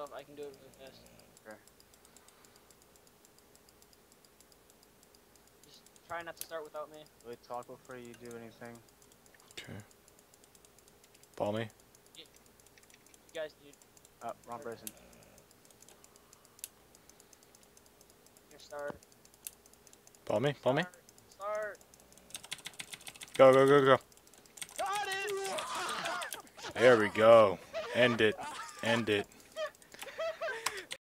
stuff, I can do it really fast. Okay. Just try not to start without me. Wait, talk before you do anything. Okay. Ball me. You guys do Wrong person. your start. Ball me. Ball me. Start. Go, go, go, go. Got it! There we go. End it. End it.